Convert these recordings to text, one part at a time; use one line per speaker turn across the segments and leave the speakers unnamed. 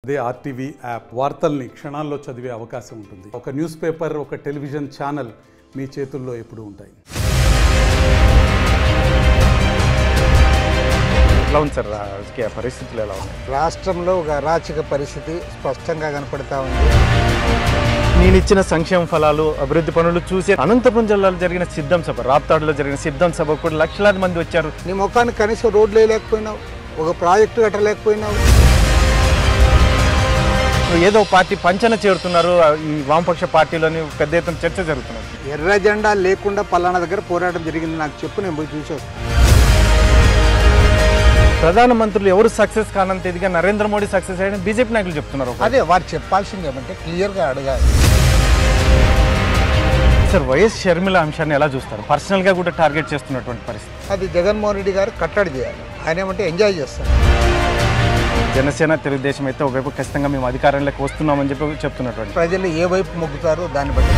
అదే RTV app వార్తల్ని క్షణాల్లో చదివే అవకాశం ఉంటుంది. ఒక న్యూస్ పేపర్, ఒక టెలివిజన్ ఛానల్ మీ చేతుల్లో ఎప్పుడూ ఉంటాయి.
ఎలా ఉంది సార్ రాజకీయ పరిస్థితులు ఎలా ఉన్నాయి?
రాష్ట్రంలో ఒక అరాచక పరిస్థితి స్పష్టంగా కనపడతా ఉంది.
నేను ఇచ్చిన సంక్షేమ ఫలాలు, అభివృద్ధి పనులు చూసి అనంతపురం జిల్లాలో జరిగిన సిద్ధం సభ, రాప్తాడులో జరిగిన సిద్ధం సభ కూడా లక్షలాది మంది వచ్చారు.
నీ ముఖానికి కనీసం రోడ్లు వేయలేకపోయినావు, ఒక ప్రాజెక్టు కట్టలేకపోయినావు.
ఏదో పార్టీ పంచన చేరుతున్నారు, ఈ వామపక్ష పార్టీలోని పెద్ద ఎత్తున చర్చ జరుగుతున్నారు.
ఎర్ర జెండా లేకుండా పలానా దగ్గర పోరాటం జరిగింది నాకు చెప్పు, నేను పోయి చూసి వస్తాను.
ప్రధానమంత్రులు ఎవరు సక్సెస్ కానంత ఇదిగా నరేంద్ర మోడీ సక్సెస్ అయ్యని బీజేపీ నాయకులు చెప్తున్నారు.
అదే వారు చెప్పాల్సింది ఏమంటే క్లియర్గా అడగాలి.
సార్, వైఎస్ షర్మిల అంశాన్ని ఎలా చూస్తారు? పర్సనల్గా కూడా టార్గెట్ చేస్తున్నటువంటి పరిస్థితి.
అది జగన్మోహన్ రెడ్డి గారు కట్టడి చేయాలి. ఆయన ఏమంటే ఎంజాయ్ చేస్తారు.
జనసేన, తెలుగుదేశం అయితే ఒకవైపు ఖచ్చితంగా మేము అధికారంలోకి వస్తున్నామని చెప్పి చెప్తున్నటువంటి
ప్రజలు ఏ వైపు మొగ్గుతారో దాన్ని బట్టి.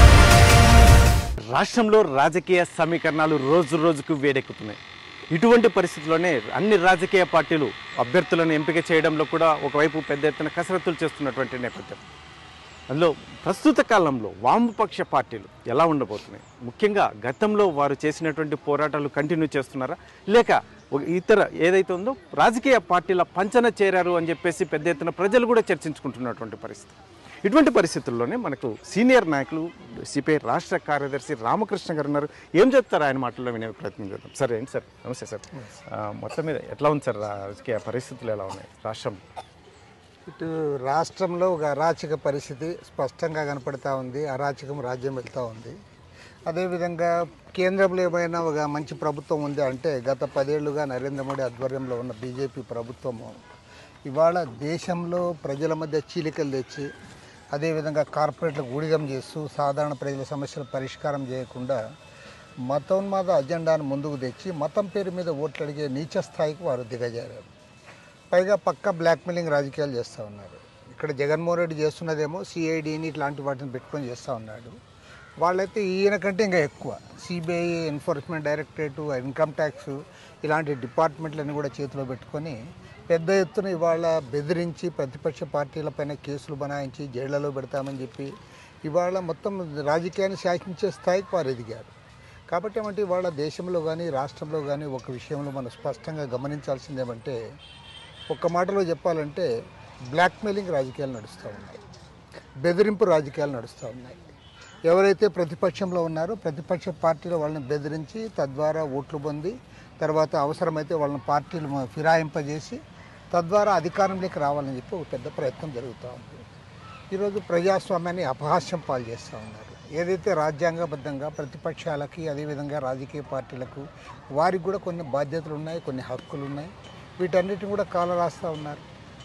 రాష్ట్రంలో రాజకీయ సమీకరణాలు రోజు రోజుకు వేడెక్కుతున్నాయి. ఇటువంటి పరిస్థితుల్లోనే అన్ని రాజకీయ పార్టీలు అభ్యర్థులను ఎంపిక చేయడంలో కూడా ఒకవైపు పెద్ద ఎత్తున కసరత్తులు చేస్తున్నటువంటి నేపథ్యం. అందులో ప్రస్తుత కాలంలో వామపక్ష పార్టీలు ఎలా ఉండబోతున్నాయి? ముఖ్యంగా గతంలో వారు చేసినటువంటి పోరాటాలు కంటిన్యూ చేస్తున్నారా, లేక ఇతర ఏదైతే ఉందో రాజకీయ పార్టీల పంచన చేరారు అని చెప్పేసి పెద్ద ఎత్తున ప్రజలు కూడా చర్చించుకుంటున్నటువంటి పరిస్థితి. ఇటువంటి పరిస్థితుల్లోనే మనకు సీనియర్ నాయకులు సిపిఐ రాష్ట్ర కార్యదర్శి రామకృష్ణ గారు ఉన్నారు. ఏం చెప్తారు ఆయన మాటల్లో వినే ప్రయత్నం చేద్దాం. సార్, ఏంటి సార్? నమస్తే సార్. మొత్తం మీద ఎట్లా ఉంది సార్ రాజకీయ పరిస్థితులు ఎలా ఉన్నాయి రాష్ట్రం?
ఇటు రాష్ట్రంలో ఒక అరాచక పరిస్థితి స్పష్టంగా కనపడతా ఉంది. అరాచకం రాజ్యం వెళ్తూ ఉంది. అదేవిధంగా కేంద్రంలో ఏమైనా ఒక మంచి ప్రభుత్వం ఉంది అంటే గత 10 ఏళ్లుగా నరేంద్ర మోడీ ఆధ్వర్యంలో ఉన్న బీజేపీ ప్రభుత్వము ఇవాళ దేశంలో ప్రజల మధ్య చీలికలు తెచ్చి, అదేవిధంగా కార్పొరేట్లకు ఊడిగం చేస్తూ సాధారణ ప్రజల సమస్యల పరిష్కారం చేయకుండా మతోన్మాద అజెండాను ముందుకు తెచ్చి మతం పేరు మీద ఓట్లు అడిగే నీచ స్థాయికి వారు దిగజారారు. పైగా పక్క బ్లాక్మెయిలింగ్ రాజకీయాలు చేస్తూ ఉన్నారు. ఇక్కడ జగన్మోహన్ రెడ్డి చేస్తున్నదేమో సిఐడిని ఇట్లాంటి వాటిని పెట్టుకొని చేస్తూ ఉన్నాడు. వాళ్ళైతే ఈయన కంటే ఇంకా ఎక్కువ CBI, enforcement directorate, income tax ఇలాంటి డిపార్ట్మెంట్లను కూడా చేతిలో పెట్టుకొని పెద్ద ఎత్తున ఇవాళ బెదిరించి ప్రతిపక్ష పార్టీలపైన కేసులు బనాయించి జైళ్లలో పెడతామని చెప్పి ఇవాళ మొత్తం రాజకీయాన్ని శాసించే స్థాయికి వారు ఎదిగారు. కాబట్టి ఏమంటే ఇవాళ దేశంలో కానీ రాష్ట్రంలో కానీ ఒక విషయంలో మనం స్పష్టంగా గమనించాల్సింది ఏమంటే, ఒక్క మాటలో చెప్పాలంటే బ్లాక్మెయిలింగ్ రాజకీయాలు నడుస్తూ ఉన్నాయి, బెదిరింపు రాజకీయాలు నడుస్తూ ఉన్నాయి. ఎవరైతే ప్రతిపక్షంలో ఉన్నారో ప్రతిపక్ష పార్టీలో వాళ్ళని బెదిరించి తద్వారా ఓట్లు పొంది తర్వాత అవసరమైతే వాళ్ళని పార్టీలు ఫిరాయింపజేసి తద్వారా అధికారంలోకి రావాలని చెప్పి ఒక పెద్ద ప్రయత్నం జరుగుతూ ఉంది. ఈరోజు ప్రజాస్వామ్యాన్ని అపహాస్యం పాలు చేస్తూ ఉన్నారు. ఏదైతే రాజ్యాంగబద్ధంగా ప్రతిపక్షాలకి అదేవిధంగా రాజకీయ పార్టీలకు వారికి కూడా కొన్ని బాధ్యతలు ఉన్నాయి, కొన్ని హక్కులు ఉన్నాయి. వీటన్నిటిని కూడా కాల రాస్తూ ఉన్నారు.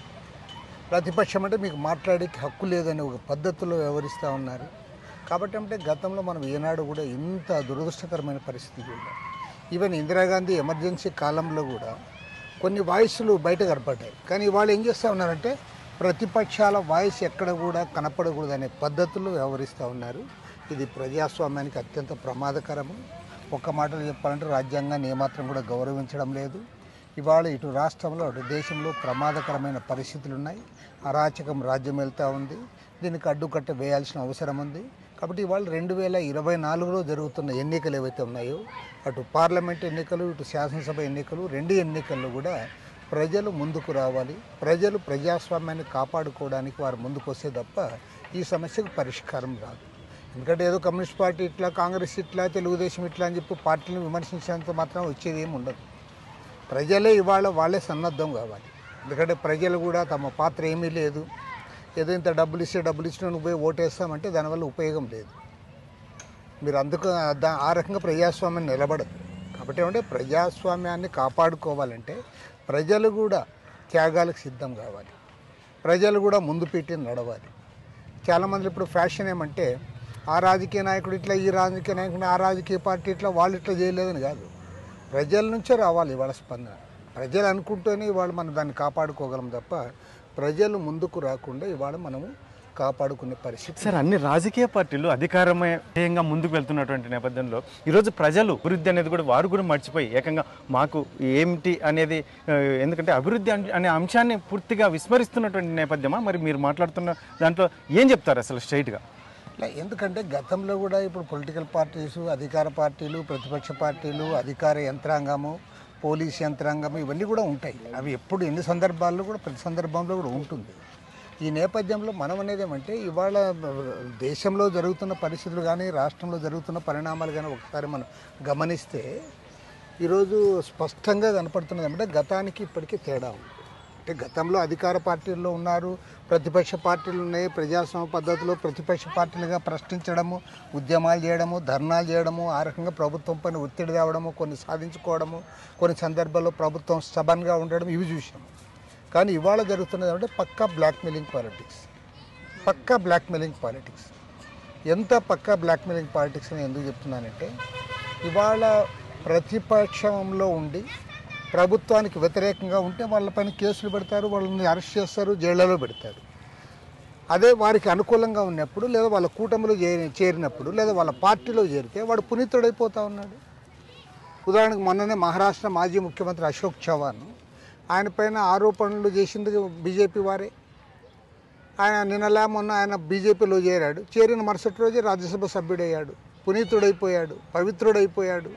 ప్రతిపక్షం అంటే మీకు మాట్లాడే హక్కు లేదని ఒక పద్ధతిలో వ్యవహరిస్తూ ఉన్నారు. కాబట్టి అంటే గతంలో మనం ఏనాడు కూడా ఇంత దురదృష్టకరమైన పరిస్థితి చూడాలి. ఈవెన్ ఇందిరాగాంధీ ఎమర్జెన్సీ కాలంలో కూడా కొన్ని వాయిస్లు బయట కనపడ్డాయి. కానీ వాళ్ళు ఏం చేస్తూ ఉన్నారంటే ప్రతిపక్షాల వాయిస్ ఎక్కడ కూడా కనపడకూడదు అనే పద్ధతుల్లో వ్యవహరిస్తూ ఉన్నారు. ఇది ప్రజాస్వామ్యానికి అత్యంత ప్రమాదకరము. ఒక్క మాటలో చెప్పాలంటే రాజ్యాంగాన్ని ఏమాత్రం కూడా గౌరవించడం లేదు. ఇవాళ ఇటు రాష్ట్రంలో అటు దేశంలో ప్రమాదకరమైన పరిస్థితులు ఉన్నాయి. అరాచకం రాజ్యం వెళ్తూ ఉంది. దీనికి అడ్డుకట్ట వేయాల్సిన అవసరం ఉంది. కాబట్టి ఇవాళ 2024లో జరుగుతున్న ఎన్నికలు ఏవైతే ఉన్నాయో, అటు పార్లమెంట్ ఎన్నికలు, ఇటు శాసనసభ ఎన్నికలు, 2 ఎన్నికల్లో కూడా ప్రజలు ముందుకు రావాలి. ప్రజలు ప్రజాస్వామ్యాన్ని కాపాడుకోవడానికి వారు ముందుకు వస్తే తప్ప ఈ సమస్యకు పరిష్కారం రాదు. ఎందుకంటే ఏదో కమ్యూనిస్ట్ పార్టీ ఇట్లా, కాంగ్రెస్ ఇట్లా, తెలుగుదేశం ఇట్లా అని చెప్పి పార్టీలను విమర్శించినంత మాత్రం వచ్చేది ఏమి ఉండదు. ప్రజలే ఇవాళ వాళ్ళే సన్నద్ధం కావాలి. ఎందుకంటే ప్రజలు కూడా తమ పాత్ర ఏమీ లేదు, ఏదో ఇంత డబ్బులు ఇచ్చిన నువ్వు పోయి ఓటేస్తామంటే దానివల్ల ఉపయోగం లేదు. మీరు అందుకు ఆ రకంగా ప్రజాస్వామ్యం నిలబడదు. కాబట్టి ఏమంటే ప్రజాస్వామ్యాన్ని కాపాడుకోవాలంటే ప్రజలు కూడా త్యాగాలకు సిద్ధం కావాలి. ప్రజలు కూడా ముందు పెట్టి నడవాలి. చాలామంది ఇప్పుడు ఫ్యాషన్ ఏమంటే ఆ రాజకీయ నాయకుడు ఇట్లా, ఈ రాజకీయ నాయకుడు, ఆ రాజకీయ పార్టీ ఇట్లా, వాళ్ళు ఇట్లా చేయలేదని కాదు. ప్రజల నుంచే రావాలి వాళ్ళ స్పందన. ప్రజలు అనుకుంటూనే ఇవాళ మనం దాన్ని కాపాడుకోగలం తప్ప ప్రజలు ముందుకు రాకుండా ఇవాళ మనము కాపాడుకునే పరిస్థితి.
సార్, అన్ని రాజకీయ పార్టీలు అధికారమే ధ్యేయంగా ముందుకు వెళ్తున్నటువంటి నేపథ్యంలో ఈరోజు ప్రజలు అభివృద్ధి అనేది కూడా వారు కూడా మర్చిపోయి ఏకంగా మాకు ఏమిటి అనేది, ఎందుకంటే అభివృద్ధి అనే అంశాన్ని పూర్తిగా విస్మరిస్తున్నటువంటి నేపథ్యమా మరి మీరు మాట్లాడుతున్న దాంట్లో ఏం చెప్తారు అసలు స్ట్రైట్గా?
ఎందుకంటే గతంలో కూడా ఇప్పుడు పొలిటికల్ పార్టీస్, అధికార పార్టీలు, ప్రతిపక్ష పార్టీలు, అధికార యంత్రాంగము, పోలీస్ యంత్రాంగము ఇవన్నీ కూడా ఉంటాయి. అవి ఎప్పుడు ఎన్ని సందర్భాల్లో కూడా ప్రతి సందర్భంలో కూడా ఉంటుంది. ఈ నేపథ్యంలో మనం అనేది ఏమంటే ఇవాళ దేశంలో జరుగుతున్న పరిస్థితులు కానీ రాష్ట్రంలో జరుగుతున్న పరిణామాలు కానీ ఒకసారి మనం గమనిస్తే ఈరోజు స్పష్టంగా కనపడుతున్నది ఏమంటే గతానికి ఇప్పటికీ తేడా ఉంది. అంటే గతంలో అధికార పార్టీల్లో ఉన్నారు, ప్రతిపక్ష పార్టీలు ఉన్నాయి. ప్రజాస్వామ్య పద్ధతిలో ప్రతిపక్ష పార్టీలుగా ప్రశ్నించడము, ఉద్యమాలు చేయడము, ధర్నాలు చేయడము, ఆ రకంగా ప్రభుత్వం పైన ఒత్తిడి తేవడము, కొన్ని సాధించుకోవడము, కొన్ని సందర్భాల్లో ప్రభుత్వం స్టబన్గా ఉండడం ఇవి చూసాము. కానీ ఇవాళ జరుగుతున్నది అంటే పక్కా బ్లాక్మెయిలింగ్ పాలిటిక్స్. పక్కా బ్లాక్మెయిలింగ్ పాలిటిక్స్. ఎంత పక్కా బ్లాక్మెయిలింగ్ పాలిటిక్స్ అని ఎందుకు చెప్తున్నానంటే ఇవాళ ప్రతిపక్షంలో ఉండి ప్రభుత్వానికి వ్యతిరేకంగా ఉంటే వాళ్ళపైన కేసులు పెడతారు, వాళ్ళని అరెస్ట్ చేస్తారు, జైళ్లలో పెడతారు. అదే వారికి అనుకూలంగా ఉన్నప్పుడు లేదా వాళ్ళ కూటమిలో చేరినప్పుడు లేదా వాళ్ళ పార్టీలో చేరితే వాడు పునీతుడైపోతూ ఉన్నాడు. ఉదాహరణకు మొన్ననే మహారాష్ట్ర మాజీ ముఖ్యమంత్రి అశోక్ చవాన్, ఆయన పైన ఆరోపణలు చేసింది బీజేపీ వారే. ఆయన నిన్నలా మొన్న ఆయన బీజేపీలో చేరాడు, చేరిన మరుసటి రోజే రాజ్యసభ సభ్యుడయ్యాడు, పునీతుడైపోయాడు, పవిత్రుడైపోయాడు.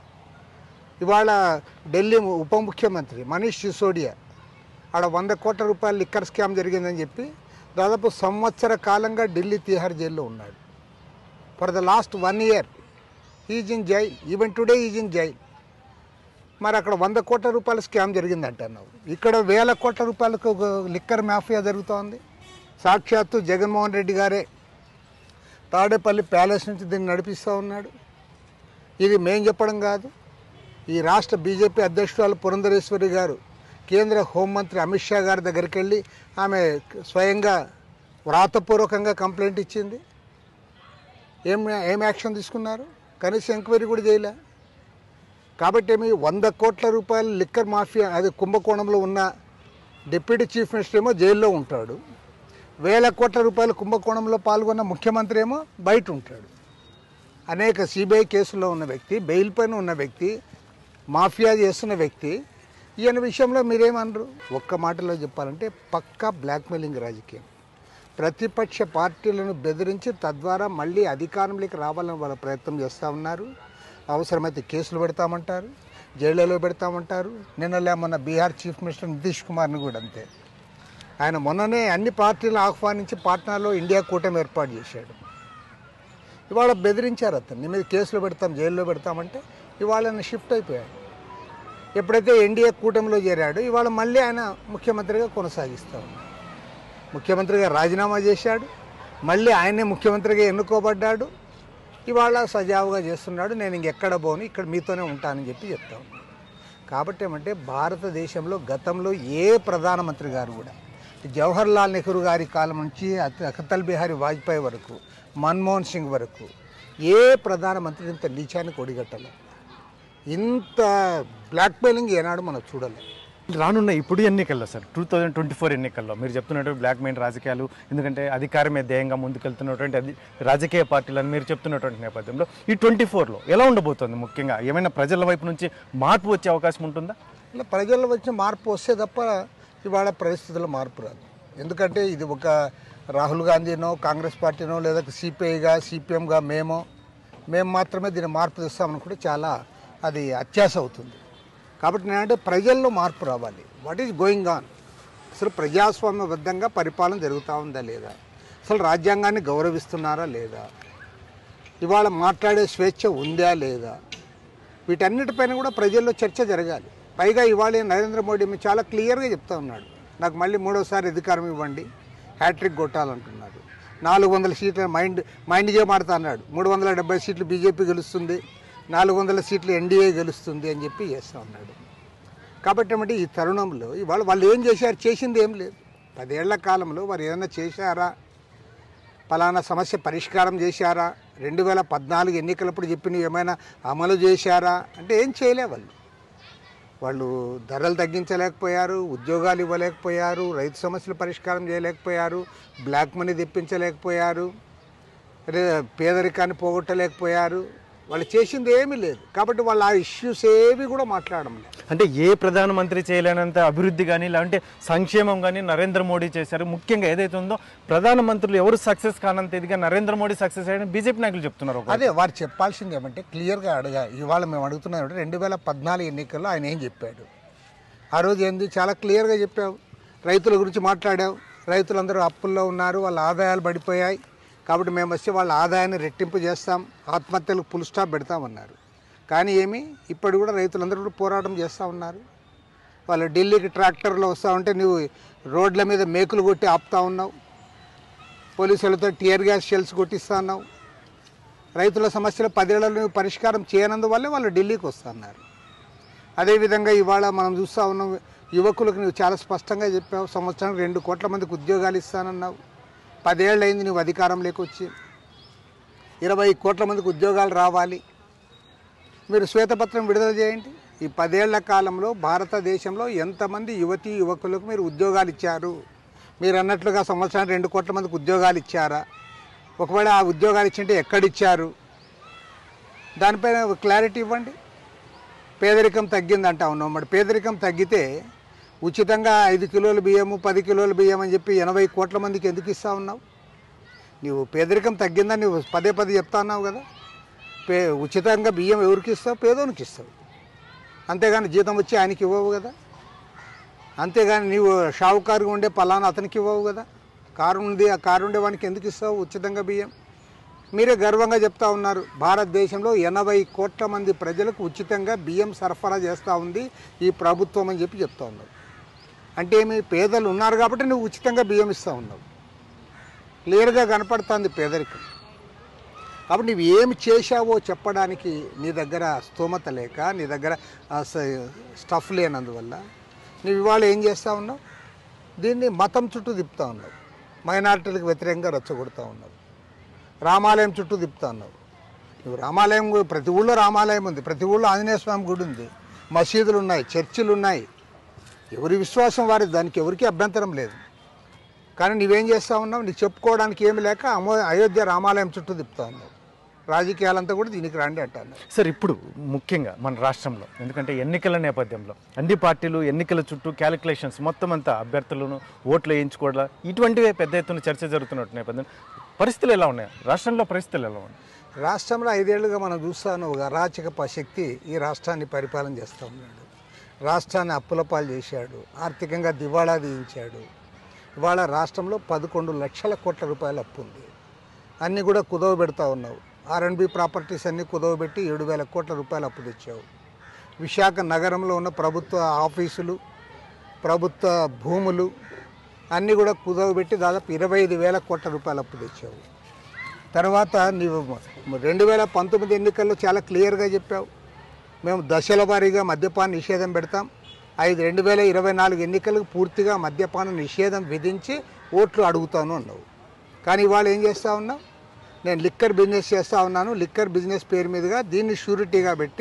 ఇవాళ ఢిల్లీ ఉప ముఖ్యమంత్రి మనీష్ సిసోడియా ఆడ 100 కోట్ల రూపాయల లిక్కర్ స్కామ్ జరిగిందని చెప్పి దాదాపు సంవత్సర కాలంగా ఢిల్లీ తిహార్ జైల్లో ఉన్నాడు. For the last 1 year is in jail. Even today is in jail. మరి అక్కడ 100 కోట్ల రూపాయల స్కామ్ జరిగిందంటున్నావు, ఇక్కడ 1000 కోట్ల రూపాయలకు లిక్కర్ మాఫియా జరుగుతోంది. సాక్షాత్తు జగన్మోహన్ రెడ్డి గారే తాడేపల్లి ప్యాలెస్ నుంచి దీన్ని నడిపిస్తూ ఉన్నాడు. ఇది మేం చెప్పడం కాదు, ఈ రాష్ట్ర బీజేపీ అధ్యక్షురాలు పురంధరేశ్వరి గారు కేంద్ర హోంమంత్రి అమిత్ షా గారి దగ్గరికి వెళ్ళి ఆమె స్వయంగా వ్రాతపూర్వకంగా కంప్లైంట్ ఇచ్చింది. ఏం యాక్షన్ తీసుకున్నారు? కనీసం ఎంక్వైరీ కూడా చేయలే. కాబట్టి ఏమి 100 కోట్ల రూపాయల లిక్కర్ మాఫియా అది కుంభకోణంలో ఉన్న డిప్యూటీ చీఫ్ మినిస్టర్ ఏమో జైల్లో ఉంటాడు, 1000 కోట్ల రూపాయల కుంభకోణంలో పాల్గొన్న ముఖ్యమంత్రి ఏమో బయట ఉంటాడు. అనేక సిబిఐ కేసుల్లో ఉన్న వ్యక్తి, బెయిల్ పైన ఉన్న వ్యక్తి, మాఫియా చేస్తున్న వ్యక్తి, ఈయన విషయంలో మీరేమనరు? ఒక్క మాటలో చెప్పాలంటే పక్కా బ్లాక్మెయిలింగ్ రాజకీయం. ప్రతిపక్ష పార్టీలను బెదిరించి తద్వారా మళ్ళీ అధికారంలోకి రావాలని వాళ్ళ ప్రయత్నం చేస్తూ ఉన్నారు. అవసరమైతే కేసులు పెడతామంటారు, జైళ్లలో పెడతామంటారు. నిన్నలే మొన్న బీహార్ చీఫ్ మినిస్టర్ నితీష్ కుమార్ని కూడా అంతే. ఆయన మొన్ననే అన్ని పార్టీలను ఆహ్వానించి పాట్నాలో ఇండియా కూటమి ఏర్పాటు చేశాడు. ఇవాళ బెదిరించారు, అతను నీ మీద కేసులు పెడతాం, జైల్లో పెడతామంటే ఇవాళ ఆయన షిఫ్ట్ అయిపోయాడు. ఎప్పుడైతే ఎన్డీఏ కూటమిలో చేరాడు ఇవాళ మళ్ళీ ఆయన ముఖ్యమంత్రిగా కొనసాగిస్తూ ఉన్నాడు. ముఖ్యమంత్రిగా రాజీనామా చేశాడు, మళ్ళీ ఆయనే ముఖ్యమంత్రిగా ఎన్నుకోబడ్డాడు. ఇవాళ సజావుగా చేస్తున్నాడు. నేను ఇంకెక్కడ పోను, ఇక్కడ మీతోనే ఉంటానని చెప్పి చెప్తా ఉన్నాను. కాబట్టి ఏమంటే భారతదేశంలో గతంలో ఏ ప్రధానమంత్రి గారు కూడా జవహర్ లాల్ నెహ్రూ గారి కాలం నుంచి అటల్ బిహారీ వాజ్పేయి వరకు, మన్మోహన్ సింగ్ వరకు ఏ ప్రధానమంత్రి ఇంత నీచానికి ఒడిగట్టలేదు. ఇంత బ్లాక్మెయిలింగ్ ఏనాడు మనం చూడలేదు.
రానున్న ఇప్పుడు ఎన్నికల్లో సార్ 2024 ఎన్నికల్లో మీరు చెప్తున్నట్టు బ్లాక్మెయిల్ రాజకీయాలు, ఎందుకంటే అధికారమే ధ్యేయంగా ముందుకెళ్తున్నటువంటి రాజకీయ పార్టీలను మీరు చెప్తున్నటువంటి నేపథ్యంలో ఈ 24లో ఎలా ఉండబోతుంది? ముఖ్యంగా ఏమైనా ప్రజల వైపు నుంచి మార్పు వచ్చే అవకాశం ఉంటుందా?
ఇలా ప్రజల వచ్చి మార్పు వస్తే తప్ప ఇవాళ పరిస్థితుల్లో మార్పు రాదు. ఎందుకంటే ఇది ఒక రాహుల్ గాంధీనో కాంగ్రెస్ పార్టీనో లేదా సిపిఐగా సిపిఎంగా మేము మాత్రమే దీన్ని మార్పు తెస్తామనుకుంటే చాలా అది అత్యాశ అవుతుంది. కాబట్టి నేనంటే ప్రజల్లో మార్పు రావాలి. What is going on? అసలు ప్రజాస్వామ్యబద్ధంగా పరిపాలన జరుగుతూ ఉందా లేదా? అసలు రాజ్యాంగాన్ని గౌరవిస్తున్నారా లేదా? ఇవాళ మాట్లాడే స్వేచ్ఛ ఉందా లేదా? వీటన్నిటిపైన కూడా ప్రజల్లో చర్చ జరగాలి. పైగా ఇవాళ నరేంద్ర మోడీ చాలా క్లియర్గా చెప్తా ఉన్నాడు, నాకు మళ్ళీ 3వసారి అధికారం ఇవ్వండి, హ్యాట్రిక్ కొట్టాలంటున్నారు. 400 సీట్ల మైండ్ గేమ్ ఆడుతా అన్నాడు. 370 సీట్లు బీజేపీ గెలుస్తుంది, 400 సీట్లు ఎన్డీఏ గెలుస్తుంది అని చెప్పి చేస్తూ ఉన్నాడు. కాబట్టి ఏమంటే ఈ తరుణంలో ఇవాళ వాళ్ళు ఏం చేశారు? చేసింది ఏం లేదు. 10 ఏళ్ల కాలంలో వారు ఏదైనా చేశారా? పలానా సమస్య పరిష్కారం చేశారా? 2014 ఎన్నికలప్పుడు చెప్పినవి ఏమైనా అమలు చేశారా అంటే ఏం చేయలే వాళ్ళు. వాళ్ళు ధరలు తగ్గించలేకపోయారు, ఉద్యోగాలు ఇవ్వలేకపోయారు, రైతు సమస్యలు పరిష్కారం చేయలేకపోయారు, బ్లాక్ మనీ తెప్పించలేకపోయారు, పేదరికాన్ని పోగొట్టలేకపోయారు. వాళ్ళు చేసింది ఏమీ లేదు. కాబట్టి వాళ్ళు ఆ ఇష్యూస్ ఏవి కూడా మాట్లాడడం లేదు.
అంటే ఏ ప్రధానమంత్రి చేయలేనంత అభివృద్ధి కానీ లేదంటే సంక్షేమం కానీ నరేంద్ర మోడీ చేశారు. ముఖ్యంగా ఏదైతే ఉందో ప్రధానమంత్రులు ఎవరు సక్సెస్ కానంత ఇదిగా నరేంద్ర మోడీ సక్సెస్ అయ్యారని బీజేపీ నాయకులు చెప్తున్నారు.
అదే వారు చెప్పాల్సింది ఏమంటే క్లియర్గా ఇవాళ మేము అడుగుతున్నాం 2014 ఎన్నికల్లో ఆయన ఏం చెప్పాడు? ఆ రోజు ఏంది చాలా క్లియర్గా చెప్పావు. రైతుల గురించి మాట్లాడావు. రైతులందరూ అప్పుల్లో ఉన్నారు, వాళ్ళ ఆదాయాలు పడిపోయాయి, కాబట్టి మేము వచ్చి వాళ్ళ ఆదాయాన్ని రెట్టింపు చేస్తాం, ఆత్మహత్యలకు ఫుల్ స్టాప్ పెడతామన్నారు. కానీ ఏమి ఇప్పుడు కూడా రైతులందరూ కూడా పోరాటం చేస్తూ ఉన్నారు. వాళ్ళు ఢిల్లీకి ట్రాక్టర్లో వస్తూ ఉంటే నువ్వు రోడ్ల మీద మేకులు కొట్టి ఆపుతా ఉన్నావు, పోలీసులతో టియర్ గ్యాస్ షెల్స్ కొట్టిస్తూ ఉన్నావు. రైతుల సమస్యలు 10 ఏళ్లలో నువ్వు పరిష్కారం చేయనందువల్లే వాళ్ళు ఢిల్లీకి వస్తున్నారు. అదేవిధంగా ఇవాళ మనం చూస్తూ ఉన్నాం, యువకులకు నువ్వు చాలా స్పష్టంగా చెప్పావు, సంవత్సరానికి 2 కోట్ల మందికి ఉద్యోగాలు ఇస్తానన్నావు. 10 ఏళ్ళు అయింది నువ్వు అధికారంలోకి వచ్చి. 20 కోట్ల మందికి ఉద్యోగాలు రావాలి. మీరు శ్వేతపత్రం విడుదల చేయండి. ఈ 10 ఏళ్ల కాలంలో భారతదేశంలో ఎంతమంది యువతీ యువకులకు మీరు ఉద్యోగాలు ఇచ్చారు? మీరు అన్నట్లుగా సంవత్సరానికి 2 కోట్ల మందికి ఉద్యోగాలు ఇచ్చారా? ఒకవేళ ఆ ఉద్యోగాలు ఇచ్చింటే ఎక్కడిచ్చారు? దానిపైన క్లారిటీ ఇవ్వండి. పేదరికం తగ్గిందంటా ఉన్నాం. మరి పేదరికం తగ్గితే ఉచితంగా 5 కిలోల బియ్యము 10 కిలోల బియ్యం అని చెప్పి 80 కోట్ల మందికి ఎందుకు ఇస్తా ఉన్నావు? నువ్వు పేదరికం తగ్గిందని నువ్వు పదే చెప్తా ఉన్నావు కదా. ఉచితంగా బియ్యం ఎవరికి ఇస్తావు? పేదోనికి ఇస్తావు. అంతేగాని జీతం వచ్చి ఆయనకి ఇవ్వవు కదా. అంతేగాని నీవు షావుకారుగా ఉండే పలానా అతనికి ఇవ్వవు కదా. కారు ఉంది, ఆ కారు ఉండే వానికి ఎందుకు ఇస్తావు ఉచితంగా బియ్యం? మీరే గర్వంగా చెప్తా ఉన్నారు, భారతదేశంలో 80 కోట్ల మంది ప్రజలకు ఉచితంగా బియ్యం సరఫరా చేస్తూ ఉంది ఈ ప్రభుత్వం అని చెప్పి చెప్తా ఉన్నారు. అంటే ఏమి? పేదలు ఉన్నారు కాబట్టి నువ్వు ఉచితంగా బియ్యం ఇస్తూ ఉన్నావు. క్లియర్గా కనపడుతుంది పేదరికం. కాబట్టి నువ్వు ఏమి చేశావో చెప్పడానికి నీ దగ్గర స్తోమత లేక, నీ దగ్గర స్టఫ్ లేనందువల్ల నువ్వు ఇవాళ ఏం చేస్తూ ఉన్నావు? దీన్ని మతం చుట్టూ తిప్పుతూ ఉన్నావు, మైనారిటీలకు వ్యతిరేకంగా రెచ్చగొడుతూ ఉన్నావు, రామాలయం చుట్టూ తిప్పుతా ఉన్నావు. నువ్వు రామాలయం, ప్రతి ఊళ్ళో రామాలయం ఉంది, ప్రతి ఊళ్ళో ఆంజనేయ స్వామి గుడి ఉంది, మసీదులు ఉన్నాయి, చర్చిలు ఉన్నాయి. ఎవరి విశ్వాసం వారి, దానికి ఎవరికి అభ్యంతరం లేదు. కానీ నువ్వేం చేస్తూ ఉన్నావు? నీకు చెప్పుకోవడానికి ఏమి లేక అయోధ్య రామాలయం చుట్టూ తిప్పుతా ఉన్నావు. రాజకీయాలంతా కూడా దీనికి రండి అంటాను.
సార్, ఇప్పుడు ముఖ్యంగా మన రాష్ట్రంలో ఎందుకంటే ఎన్నికల నేపథ్యంలో అన్ని పార్టీలు ఎన్నికల చుట్టూ క్యాలిక్యులేషన్స్ మొత్తం అంతా అభ్యర్థులను ఓట్లు వేయించుకోవడం ఇటువంటివే పెద్ద ఎత్తున చర్చ జరుగుతున్నట్టు నేపథ్యం పరిస్థితులు ఎలా ఉన్నాయి? రాష్ట్రంలో పరిస్థితులు ఎలా ఉన్నాయి?
రాష్ట్రంలో 5 ఏళ్లుగా మనం చూస్తాను ఒక అరాచక శక్తి ఈ రాష్ట్రాన్ని పరిపాలన చేస్తూ ఉన్నాడు. రాష్ట్రాన్ని అప్పులపాలు చేశాడు, ఆర్థికంగా దివాళా తీయించాడు. ఇవాళ రాష్ట్రంలో 11 లక్షల కోట్ల రూపాయల అప్పు ఉంది. అన్నీ కూడా కుదవ పెడతా ఉన్నావు. R&B ప్రాపర్టీస్ అన్నీ కుదవబెట్టి 7,000 కోట్ల రూపాయలు అప్పు తెచ్చావు. విశాఖ నగరంలో ఉన్న ప్రభుత్వ ఆఫీసులు, ప్రభుత్వ భూములు అన్నీ కూడా కుదవబెట్టి దాదాపు 25,000 కోట్ల రూపాయలు అప్పు తెచ్చావు. తర్వాత నీవు 2019 ఎన్నికల్లో చాలా క్లియర్గా చెప్పావు, మేము దశల వారీగా మద్యపాన నిషేధం పెడతాం. 2024 ఎన్నికలకు పూర్తిగా మద్యపాన నిషేధం విధించి ఓట్లు అడుగుతాను అన్నావు. కానీ ఇవాళ ఏం చేస్తూ ఉన్నావు? నేను లిక్కర్ బిజినెస్ చేస్తూ ఉన్నాను, లిక్కర్ బిజినెస్ పేరు మీదుగా దీన్ని షూరిటీగా పెట్టి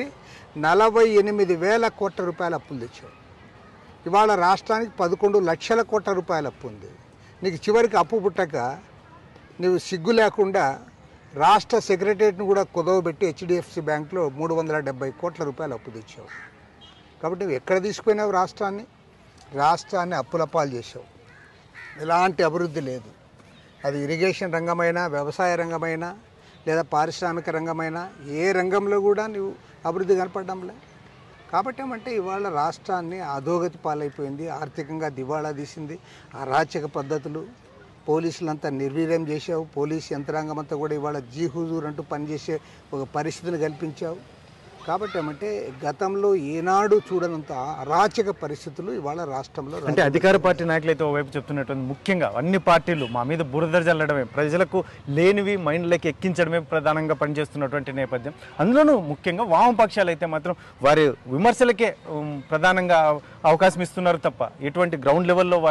48,000 కోట్ల రూపాయల అప్పులు తెచ్చావు. ఇవాళ రాష్ట్రానికి 11 లక్షల కోట్ల రూపాయల అప్పు ఉంది. నీకు చివరికి అప్పు పుట్టక నువ్వు సిగ్గు లేకుండా రాష్ట్ర సెక్రటరియట్ను కూడా కుదవబెట్టి HDFC బ్యాంకులో 370 కోట్ల రూపాయలు అప్పు తెచ్చావు. కాబట్టి నువ్వు ఎక్కడ తీసుకుపోయినావు రాష్ట్రాన్ని అప్పులపాలు చేసావు. ఎలాంటి అభివృద్ధి లేదు. అది ఇరిగేషన్ రంగమైనా, వ్యవసాయ రంగమైనా, లేదా పారిశ్రామిక రంగమైనా, ఏ రంగంలో కూడా నువ్వు అభివృద్ధి కనపడడంలే. కాబట్టి ఏమంటే ఇవాళ రాష్ట్రాన్ని అధోగతి పాలైపోయింది, ఆర్థికంగా దివాళా తీసింది. అరాచక పద్ధతులు, పోలీసులంతా నిర్వీర్యం చేసావు. పోలీసు యంత్రాంగం అంతా కూడా ఇవాళ జీహుజూర్ అంటూ పనిచేసే ఒక పరిస్థితిని కల్పించావు. కాబట్టి ఏమంటే గతంలో ఏనాడు చూడనంత అరాచక పరిస్థితులు ఇవాళ రాష్ట్రంలో.
అంటే అధికార పార్టీ నాయకులైతే ఓవైపు చెప్తున్నటువంటి ముఖ్యంగా అన్ని పార్టీలు మా మీద బురద జల్లడమే, ప్రజలకు లేనివి మైండ్లోకి ఎక్కించడమే ప్రధానంగా పనిచేస్తున్నటువంటి నేపథ్యం. అందులోనూ ముఖ్యంగా వామపక్షాలు అయితే మాత్రం వారి విమర్శలకే ప్రధానంగా అవకాశం ఇస్తున్నారు తప్ప ఎటువంటి గ్రౌండ్ లెవెల్లో వాళ్ళు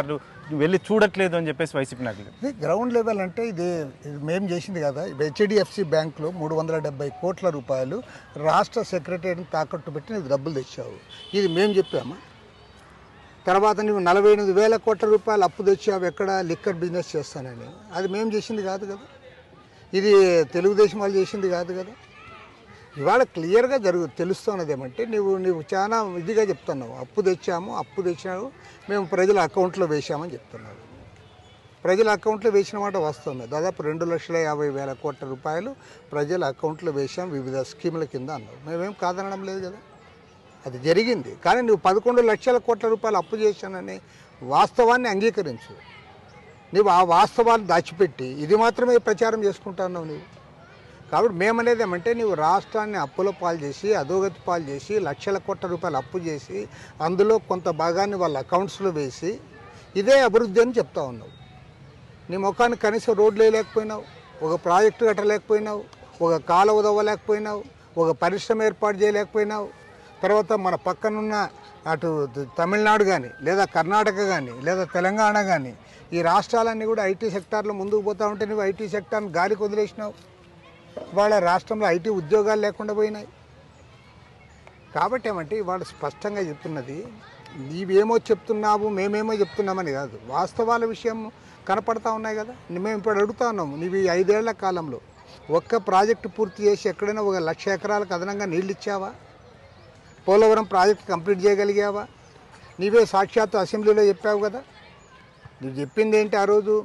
వెళ్ళి చూడట్లేదు అని చెప్పేసి వైసీపీ నాయకులు.
ఇది గ్రౌండ్ లెవెల్ అంటే ఇది మేము చేసింది కదా. హెచ్డిఎఫ్సి బ్యాంకులో 370 కోట్ల రూపాయలు రాష్ట్ర సెక్రటరీని తాకట్టు పెట్టి నీకు డబ్బులు తెచ్చావు, ఇది మేము చెప్పామా? తర్వాత నువ్వు 48,000 కోట్ల రూపాయలు అప్పు తెచ్చావు ఎక్కడ, లిక్కర్ బిజినెస్ చేస్తానని, అది మేము చేసింది కాదు కదా, ఇది తెలుగుదేశం వాళ్ళు చేసింది కాదు కదా. ఇవాళ క్లియర్గా తెలుస్తున్నది ఏమంటే నువ్వు చాలా ఇదిగా చెప్తున్నావు, అప్పు తెచ్చాము మేము ప్రజల అకౌంట్లో వేసామని చెప్తున్నావు. ప్రజల అకౌంట్లో వేసిన మాట వాస్తవమే. దాదాపు 2,50,000 కోట్ల రూపాయలు ప్రజల అకౌంట్లో వేసాం వివిధ స్కీముల కింద అన్నావు. మేమేం కాదనడం లేదు కదా, అది జరిగింది. కానీ నువ్వు 11 లక్షల కోట్ల రూపాయలు అప్పు చేశానని వాస్తవాన్ని అంగీకరించు. నువ్వు ఆ వాస్తవాలు దాచిపెట్టి ఇది మాత్రమే ప్రచారం చేసుకుంటున్నావు నువ్వు. కాబట్టి మేమనేది ఏమంటే నువ్వు రాష్ట్రాన్ని అప్పుల పాలు చేసి అధోగతి పాలు చేసి లక్షల కోట్ల రూపాయలు అప్పు చేసి అందులో కొంత భాగాన్ని వాళ్ళ అకౌంట్స్లో వేసి ఇదే అభివృద్ధి అని చెప్తా ఉన్నావు. నీ ముఖానికి కనీసం రోడ్లు వేయలేకపోయినావు, ఒక ప్రాజెక్టు కట్టలేకపోయినావు, ఒక కాలువ తవ్వలేకపోయినావు, ఒక పరిశ్రమ ఏర్పాటు చేయలేకపోయినావు. తర్వాత మన పక్కనున్న అటు తమిళనాడు కానీ లేదా కర్ణాటక కానీ లేదా తెలంగాణ కానీ ఈ రాష్ట్రాలన్నీ కూడా ఐటీ సెక్టార్లో ముందుకు పోతూ ఉంటే నువ్వు ఐటీ సెక్టార్ని గాలికి వదిలేసినావు. ఇవాళ రాష్ట్రంలో ఐటీ ఉద్యోగాలు లేకుండా పోయినాయి. కాబట్టి ఏమంటే ఇవాళ స్పష్టంగా చెప్తున్నది, నీవేమో చెప్తున్నావు మేమేమో చెప్తున్నామని కాదు, వాస్తవాల విషయం కనపడతా ఉన్నాయి కదా. మేము ఇప్పుడు అడుగుతా ఉన్నాము, నీవు ఈ 5 ఏళ్ల కాలంలో ఒక్క ప్రాజెక్టు పూర్తి చేసి ఎక్కడైనా 1,00,000 ఎకరాలకు అదనంగా నీళ్ళు ఇచ్చావా? పోలవరం ప్రాజెక్టు కంప్లీట్ చేయగలిగావా? నీవే సాక్షాత్తు అసెంబ్లీలో చెప్పావు కదా. నువ్వు చెప్పింది ఏంటి ఆ రోజు,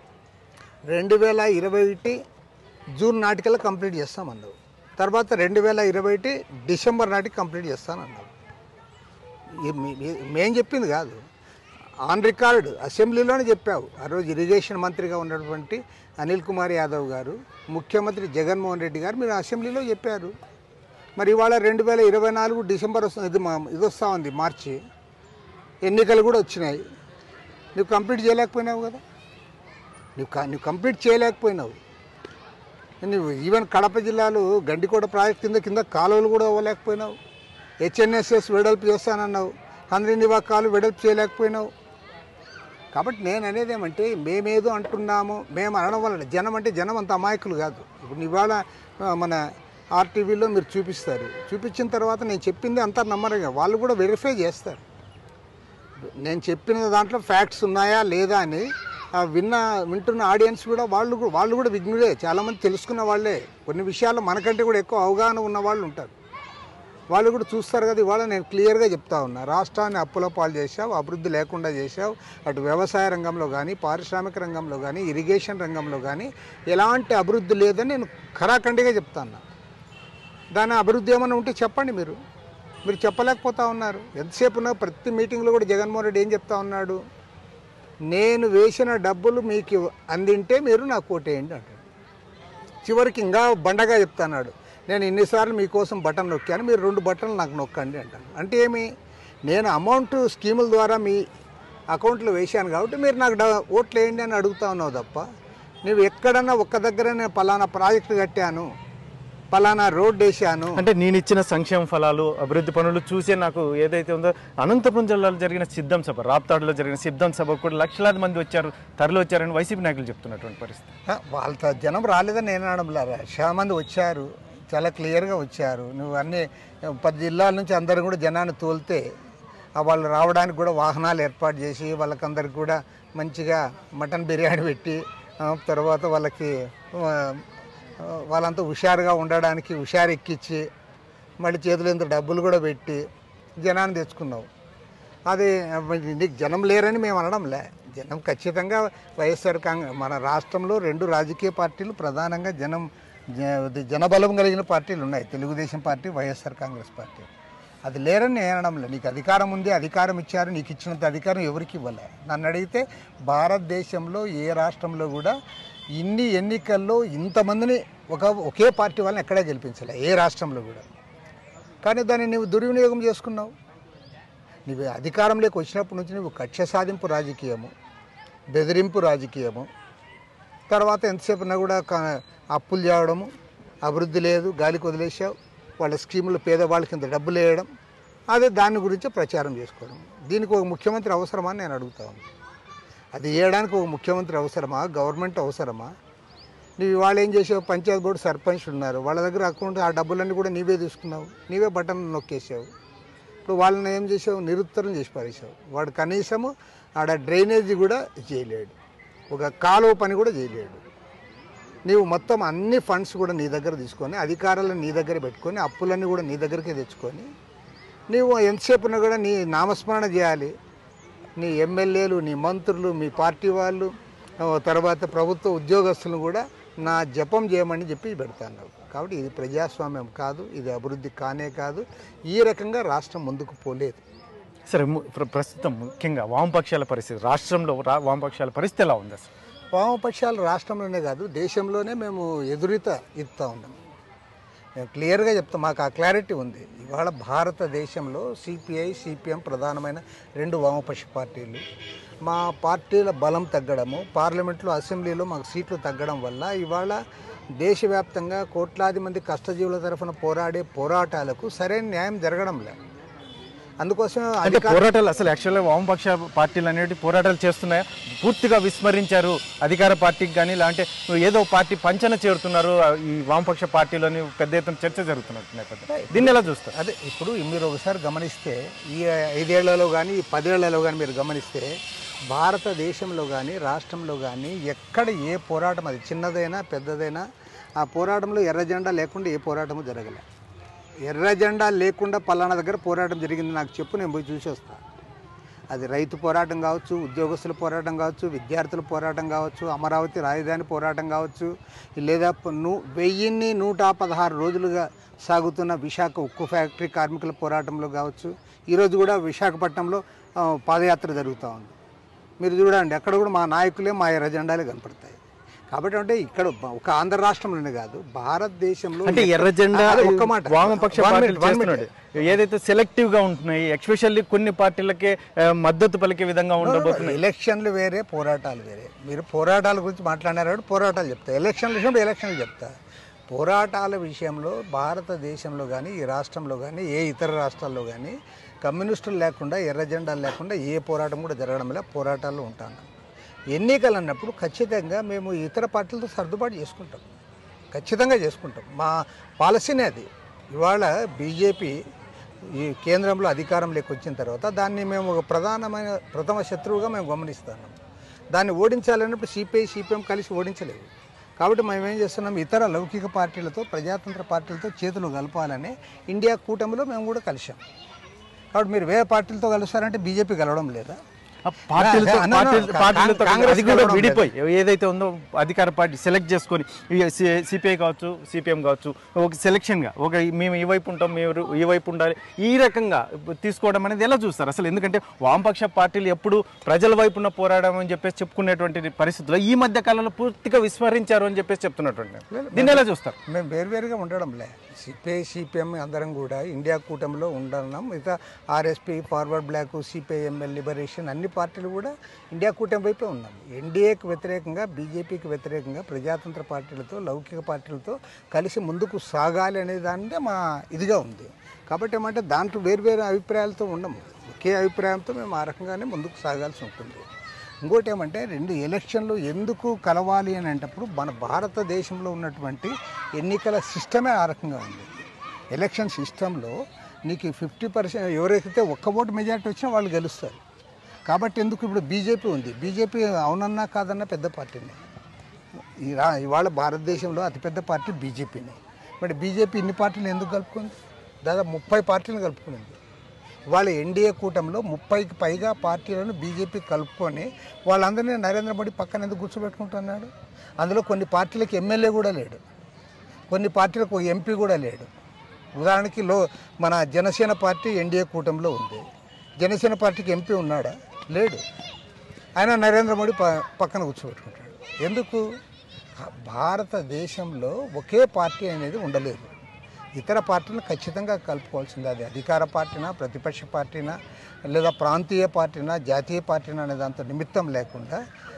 2021 జూన్ నాటికల్లా కంప్లీట్ చేస్తామన్నావు. తర్వాత 2021 డిసెంబర్ నాటికి కంప్లీట్ చేస్తానన్నావు. మేం చెప్పింది కాదు, ఆన్ రికార్డ్ అసెంబ్లీలోనే చెప్పావు. ఆ రోజు ఇరిగేషన్ మంత్రిగా ఉన్నటువంటి అనిల్ కుమార్ యాదవ్ గారు, ముఖ్యమంత్రి జగన్మోహన్ రెడ్డి గారు మీరు అసెంబ్లీలో చెప్పారు. మరి ఇవాళ 2024 డిసెంబర్ ఇది వస్తూ ఉంది, మార్చి ఎన్నికలు కూడా వచ్చినాయి. నువ్వు కంప్లీట్ చేయలేకపోయినావు కదా. నువ్వు కంప్లీట్ చేయలేకపోయినావు. నువ్వు ఈవెన్ కడప జిల్లాలో గండికోట ప్రాజెక్ట్ కింద కాలువలు కూడా ఇవ్వలేకపోయినావు. హెచ్ఎన్ఎస్ఎస్ వెడల్పు చేస్తానన్నావు, హంద్రీనివా కాలు వెడల్పు చేయలేకపోయినావు. కాబట్టి నేను అనేది ఏమంటే మేమేదో అంటున్నాము, మేము అనడం వల్ల జనం అంత అమాయకులు కాదు. ఇప్పుడు ఇవాళ మన ఆర్టీవీలో మీరు చూపించిన తర్వాత నేను చెప్పింది అంతా నమ్మరుగా, వాళ్ళు కూడా వెరిఫై చేస్తారు. నేను చెప్పిన దాంట్లో ఫ్యాక్ట్స్ ఉన్నాయా లేదా అని వింటున్న ఆడియన్స్ కూడా వాళ్ళు కూడా విఘ్నులే, చాలామంది తెలుసుకున్న వాళ్ళే. కొన్ని విషయాల్లో మనకంటే కూడా ఎక్కువ అవగాహన ఉన్న వాళ్ళు ఉంటారు, వాళ్ళు కూడా చూస్తారు కదా. ఇవాళ నేను క్లియర్గా చెప్తా ఉన్నా, రాష్ట్రాన్ని అప్పుల పాలు చేశావు, అభివృద్ధి లేకుండా చేశావు. అటు వ్యవసాయ రంగంలో కానీ పారిశ్రామిక రంగంలో కానీ ఇరిగేషన్ రంగంలో కానీ ఎలాంటి అభివృద్ధి లేదని నేను ఖరాఖండిగా చెప్తాను. దాని అభివృద్ధి ఏమైనా ఉంటే చెప్పండి. మీరు చెప్పలేకపోతా ఉన్నారు. ఎంతసేపు ఉన్నా ప్రతి మీటింగ్లో కూడా జగన్మోహన్ రెడ్డి ఏం చెప్తా ఉన్నాడు, నేను వేసిన డబ్బులు మీకు అందింటే మీరు నాకు ఓటేయండి అంటాడు. చివరికి ఇంకా బండగా చెప్తున్నాడు, నేను ఇన్నిసార్లు మీకోసం బటన్ నొక్కాను, మీరు 2 బటన్లు నాకు నొక్కండి అంటాను. అంటే ఏమి, నేను అమౌంట్ స్కీముల ద్వారా మీ అకౌంట్లో వేశాను కాబట్టి మీరు నాకు ఓట్లు వేయండి అని అడుగుతా ఉన్నావు తప్ప, నువ్వు ఎక్కడన్నా ఒక్క దగ్గర నేను పలానా ప్రాజెక్టు కట్టాను, పలానా రోడ్ వేసాను
అంటే నేను ఇచ్చిన సంక్షేమ ఫలాలు అభివృద్ధి పనులు చూసే నాకు ఏదైతే ఉందో, అనంతపురం జిల్లాలో జరిగిన సిద్ధం సభ, రాప్తాడులో జరిగిన సిద్ధం సభకు కూడా లక్షలాది మంది తరలి వచ్చారని వైసీపీ నాయకులు చెప్తున్నటువంటి పరిస్థితి.
వాళ్ళ జనం రాలేదని నేను అనడంలారా, చాలా మంది వచ్చారు, చాలా క్లియర్గా వచ్చారు. నువ్వు అన్ని 10 జిల్లాల నుంచి అందరూ కూడా జనాన్ని తోలితే వాళ్ళు రావడానికి కూడా వాహనాలు ఏర్పాటు చేసి వాళ్ళకందరికి కూడా మంచిగా మటన్ బిర్యానీ పెట్టి, తర్వాత వాళ్ళంతా హుషారుగా ఉండడానికి హుషారు ఎక్కించి మళ్ళీ చేతులు ఇంత డబ్బులు కూడా పెట్టి జనాన్ని తెచ్చుకున్నావు. అది నీకు జనం లేరని మేము అనడంలే, జనం ఖచ్చితంగా వైఎస్ఆర్ కాంగ్రెస్ మన రాష్ట్రంలో 2 రాజకీయ పార్టీలు ప్రధానంగా జనబలం కలిగిన పార్టీలు ఉన్నాయి, Telugu Desam party, YSR Congress party. అది లేరని నేను అనడంలే. నీకు అధికారం ఉంది, అధికారం ఇచ్చారు, నీకు ఇచ్చినంత అధికారం ఎవరికి ఇవ్వలే. నన్ను అడిగితే భారతదేశంలో ఏ రాష్ట్రంలో కూడా ఇన్ని ఎన్నికల్లో ఇంతమందిని ఒకే పార్టీ వాళ్ళని ఎక్కడా గెలిపించలే, ఏ రాష్ట్రంలో కూడా. కానీ దాన్ని నువ్వు దుర్వినియోగం చేసుకున్నావు. నువ్వు అధికారంలోకి వచ్చినప్పటి నుంచి నువ్వు కక్ష సాధింపు రాజకీయము, బెదిరింపు రాజకీయము, తర్వాత ఎంతసేపున్నా కూడా అప్పులు చేయడము, అభివృద్ధి లేదు, గాలికి వదిలేసావు, వాళ్ళ స్కీములు పేదవాళ్ళ కింద డబ్బులు వేయడం, అదే దాని గురించి ప్రచారం చేసుకోవడం. దీనికి ఒక ముఖ్యమంత్రి అవసరమని నేను అడుగుతా ఉన్నాను. అది చేయడానికి ఒక ముఖ్యమంత్రి అవసరమా, గవర్నమెంట్ అవసరమా? నువ్వు ఇవాళ ఏం చేసావు? పంచాయత్ బోర్డు సర్పంచ్ ఉన్నారు, వాళ్ళ దగ్గర అకౌంట్ ఆ డబ్బులన్నీ కూడా నీవే తీసుకున్నావు, నీవే బటన్ నొక్కేసావు. ఇప్పుడు వాళ్ళని ఏం చేసావు? నిరుత్తరం చేసి పారేసావు. వాడు కనీసము ఆడ డ్రైనేజీ కూడా చేయలేడు, ఒక కాలువ పని కూడా చేయలేడు. నీవు మొత్తం అన్ని ఫండ్స్ కూడా నీ దగ్గర తీసుకొని, అధికారాలను నీ దగ్గర పెట్టుకొని, అప్పులన్నీ కూడా నీ దగ్గరికి తెచ్చుకొని, నీవు ఎంతసేపున కూడా నీ నామస్మరణ చేయాలి. నీ ఎమ్మెల్యేలు, నీ మంత్రులు, మీ పార్టీ వాళ్ళు, తర్వాత ప్రభుత్వ ఉద్యోగస్తులను కూడా నా జపం చేయమని చెప్పి పెడతాను. కాబట్టి ఇది ప్రజాస్వామ్యం కాదు, ఇది అభివృద్ధి కానే కాదు. ఈ రకంగా రాష్ట్రం ముందుకు పోలేదు.
సరే, ప్రస్తుతం ముఖ్యంగా వామపక్షాల పరిస్థితి, రాష్ట్రంలో వామపక్షాల పరిస్థితి ఎలా ఉంది అసలు?
వామపక్షాలు రాష్ట్రంలోనే కాదు, దేశంలోనే మేము ఎదురీత ఇస్తూ ఉన్నాం. మేము క్లియర్గా చెప్తాం, మాకు ఆ క్లారిటీ ఉంది. ఇవాళ భారతదేశంలో సిపిఐ, సిపిఎం ప్రధానమైన 2 వామపక్ష పార్టీలు. మా పార్టీల బలం తగ్గడము, పార్లమెంట్లో, అసెంబ్లీలో మాకు సీట్లు తగ్గడం వల్ల ఇవాళ దేశవ్యాప్తంగా కోట్లాది మంది కష్టజీవుల తరఫున పోరాడే పోరాటాలకు సరైన న్యాయం జరగడం లేదు. అందుకోసం
అంటే పోరాటాలు అసలు యాక్చువల్గా వామపక్ష పార్టీలు అనేవి పోరాటాలు చేస్తున్నాయా? పూర్తిగా విస్మరించారు అధికార పార్టీకి కానీ, లేదంటే ఏదో పార్టీ పంచన చేరుతున్నారు ఈ వామపక్ష పార్టీలోని పెద్ద ఎత్తున చర్చ జరుగుతున్నట్టు నేపథ్యం, దీన్ని ఎలా చూస్తారు?
అదే ఇప్పుడు మీరు ఒకసారి గమనిస్తే, ఈ 5 ఏళ్లలో కానీ, ఈ 10 ఏళ్లలో కానీ మీరు గమనిస్తే, భారతదేశంలో కానీ, రాష్ట్రంలో కానీ ఎక్కడ ఏ పోరాటం, అది చిన్నదైనా పెద్దదైనా, ఆ పోరాటంలో ఎర్ర జెండా లేకుండా ఏ పోరాటము జరగలే. ఎర్ర జెండా లేకుండా పలానా దగ్గర పోరాటం జరిగింది నాకు చెప్పు, నేను పోయి చూసి వస్తాను. అది రైతు పోరాటం కావచ్చు, ఉద్యోగస్తుల పోరాటం కావచ్చు, విద్యార్థుల పోరాటం కావచ్చు, అమరావతి రాజధాని పోరాటం కావచ్చు, లేదా 1116 రోజులుగా సాగుతున్న విశాఖ ఉక్కు ఫ్యాక్టరీ కార్మికుల పోరాటంలో కావచ్చు. ఈరోజు కూడా విశాఖపట్నంలో పాదయాత్ర జరుగుతూ ఉంది. మీరు చూడండి, అక్కడ కూడా మా నాయకులే, మా ఎర్ర జెండాలే కనపడతాయి. కాబట్టి అంటే ఇక్కడ ఒక ఆంధ్ర రాష్ట్రంలోనే కాదు, భారతదేశంలో
అంటే ఎర్ర జెండా
ఒక్క మాట,
వామపక్ష పార్టీలు ఏదైతే సెలెక్టివ్ గా ఉంటున్నాయి, ఎస్పెషల్లీ కొన్ని పార్టీలకే మద్దతు పలికే విధంగా ఉండబోతున్నాయి.
ఎలక్షన్లు వేరే, పోరాటాలు వేరే. మీరు పోరాటాల గురించి మాట్లాడినారు, పోరాటాలు చెప్తా. ఎలక్షన్లు విషయంలో ఎలక్షన్లు చెప్తా. పోరాటాల విషయంలో భారతదేశంలో కానీ, ఈ రాష్ట్రంలో కానీ, ఏ ఇతర రాష్ట్రాల్లో కానీ కమ్యూనిస్టులు లేకుండా, ఎర్ర జెండాలు లేకుండా ఏ పోరాటం కూడా జరగడం వల్ల పోరాటాల్లో ఉంటాను. ఎన్నికలు అన్నప్పుడు ఖచ్చితంగా మేము ఇతర పార్టీలతో సర్దుబాటు చేసుకుంటాం, ఖచ్చితంగా చేసుకుంటాం. మా పాలసీనే అది. ఇవాళ బీజేపీ ఈ కేంద్రంలో అధికారంలోకి వచ్చిన తర్వాత దాన్ని మేము ఒక ప్రథమ శత్రువుగా మేము గమనిస్తున్నాం. దాన్ని ఓడించాలన్నప్పుడు సిపిఐ, సిపిఎం కలిసి ఓడించలేవు. కాబట్టి మేము ఏం చేస్తున్నాం, ఇతర లౌకిక పార్టీలతో, ప్రజాతంత్ర పార్టీలతో చేతులు కలపాలని ఇండియా కూటమిలో మేము కూడా కలిసాం. కాబట్టి మీరు వేరే పార్టీలతో కలుస్తారంటే బీజేపీ కలవడం లేదా?
విడిపోయి ఏదైతే ఉందో అధికార పార్టీ సెలెక్ట్ చేసుకొని, సిపిఐ కావచ్చు, సిపిఎం కావచ్చు, ఒక సెలెక్షన్గా ఒక మేము ఈ వైపు ఉంటాం, మీరు ఈ వైపు ఉండాలి, ఈ రకంగా తీసుకోవడం అనేది ఎలా చూస్తారు అసలు? ఎందుకంటే వామపక్ష పార్టీలు ఎప్పుడు ప్రజల వైపు ఉన్న పోరాటం అని చెప్పేసి చెప్పుకునేటువంటి పరిస్థితుల్లో ఈ మధ్య కాలంలో పూర్తిగా విస్మరించారు అని చెప్పేసి చెప్తున్నటువంటి, దీన్ని ఎలా చూస్తారు?
మేము వేరువేరుగా ఉండడం లే, సిపిఐ, సిపిఎం అందరం కూడా ఇండియా కూటమిలో ఉండడం. మిగతా RSP, Forward Bloc, CPIML, liberation అన్ని పార్టీలు కూడా ఇండియా కూటమి వైపే ఉన్నాం. ఎన్డీఏకి వ్యతిరేకంగా, బీజేపీకి వ్యతిరేకంగా ప్రజాతంత్ర పార్టీలతో, లౌకిక పార్టీలతో కలిసి ముందుకు సాగాలి అనే దాంట్లో మా ఇదిగా ఉంది. కాబట్టి ఏమంటే దాంట్లో వేరువేరు అభిప్రాయాలతో ఉండము, ఒకే అభిప్రాయంతో మేము ఆ రకంగానే ముందుకు సాగాల్సి ఉంటుంది. ఇంకోటి ఏమంటే 2 ఎలక్షన్లు ఎందుకు కలవాలి అని అంటప్పుడు మన భారతదేశంలో ఉన్నటువంటి ఎన్నికల సిస్టమే ఆ రకంగా ఉంది. ఎలక్షన్ సిస్టంలో నీకు 50% ఎవరైతే ఒక్క ఓటు మెజారిటీ వచ్చినా వాళ్ళు గెలుస్తారు. కాబట్టి ఎందుకు ఇప్పుడు బీజేపీ ఉంది, బీజేపీ అవునన్నా కాదన్నా పెద్ద పార్టీనే. ఇవాళ భారతదేశంలో అతిపెద్ద పార్టీ బీజేపీనే. మరి బీజేపీ ఇన్ని పార్టీలు ఎందుకు కలుపుకుంది? దాదాపు 30 పార్టీలు కలుపుకునింది. వాళ్ళ ఎన్డీఏ కూటమిలో 30కి పైగా పార్టీలను బీజేపీ కలుపుకొని వాళ్ళందరినీ నరేంద్ర మోడీ పక్కన ఎందుకు కూర్చోబెట్టుకుంటున్నాడు? అందులో కొన్ని పార్టీలకు ఎమ్మెల్యే కూడా లేడు, కొన్ని పార్టీలకు ఎంపీ కూడా లేడు. ఉదాహరణకి మన జనసేన పార్టీ ఎన్డీఏ కూటమిలో ఉంది, జనసేన పార్టీకి ఎంపీ ఉన్నాడా? లేడు. ఆయన నరేంద్ర మోడీ పక్కన కూర్చోబెట్టుకుంటాడు. ఎందుకు? భారతదేశంలో ఒకే పార్టీ అనేది ఉండలేదు, ఇతర పార్టీలను ఖచ్చితంగా కలుపుకోవాల్సిందే. అది అధికార పార్టీనా, ప్రతిపక్ష పార్టీనా, లేదా ప్రాంతీయ పార్టీనా, జాతీయ పార్టీనా అనే దాంతో నిమిత్తం లేకుండా